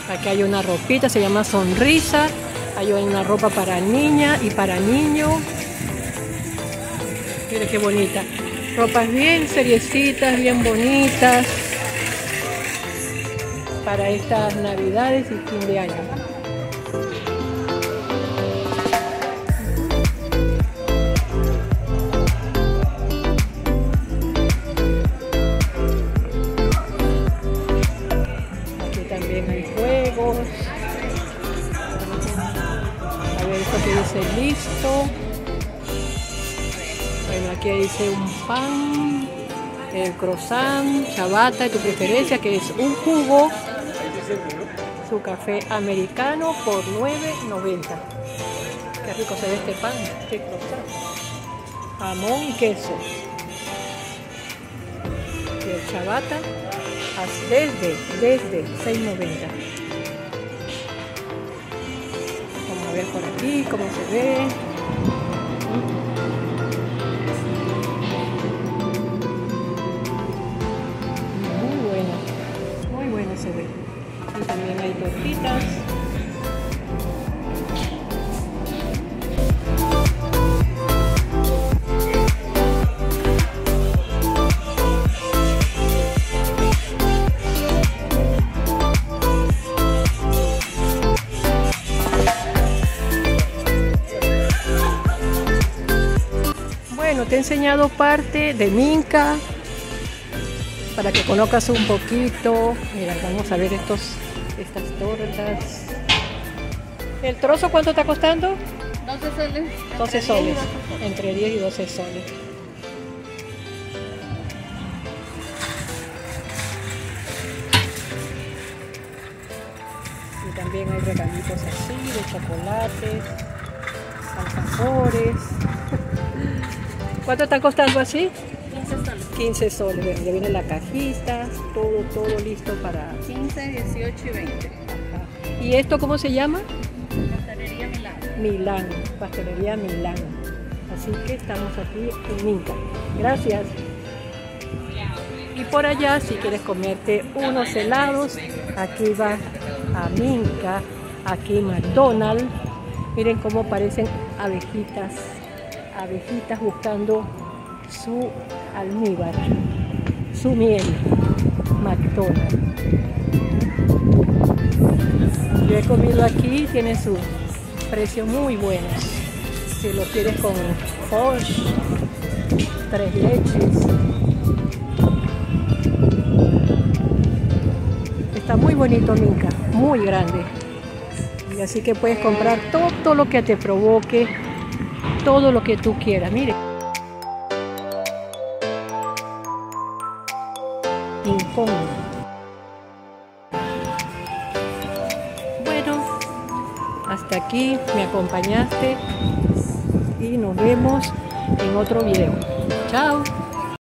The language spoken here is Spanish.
Aquí hay una ropita, se llama Sonrisa. Hay una ropa para niña y para niño. Miren qué bonita. Ropas bien seriecitas, bien bonitas. Para estas navidades y fin de año. Aquí también hay juegos. A ver, esto que dice listo. Bueno, aquí dice un pan, el croissant, ciabatta de tu preferencia, que es un jugo. Su café americano por $9.90. Qué rico se ve este pan, este croissant. Jamón y queso. Y el ciabatta desde $6.90. Vamos a ver por aquí cómo se ve. Muy bueno se ve. Y también hay tortitas. Bueno, te he enseñado parte de Minka para que conozcas un poquito. Mira, vamos a ver estas tortas. ¿El trozo cuánto está costando? 12 soles. 12 soles. Entre 10 y 12 soles. Y también hay regalitos así, de chocolates, alfajores. ¿Cuánto está costando así? 15 soles. 15 soles. Bueno, ya viene la cajita, todo listo para... 15, 18 y 20. Ajá. ¿Y esto cómo se llama? Pastelería Milán. Milán, pastelería Milán. Así que estamos aquí en Minka. Gracias. Y por allá, si quieres comerte unos helados, aquí va a Minka, aquí McDonald's. Miren cómo parecen abejitas buscando su almíbar, su miel. McDonald's. Yo he comido aquí, tiene su precio muy bueno. Si lo quieres con Porsche, 3 leches. Está muy bonito Minka, muy grande. Y así que puedes comprar todo lo que te provoque, todo lo que tú quieras. Mire. Ping-pong. Bueno, hasta aquí me acompañaste y nos vemos en otro video. Chao.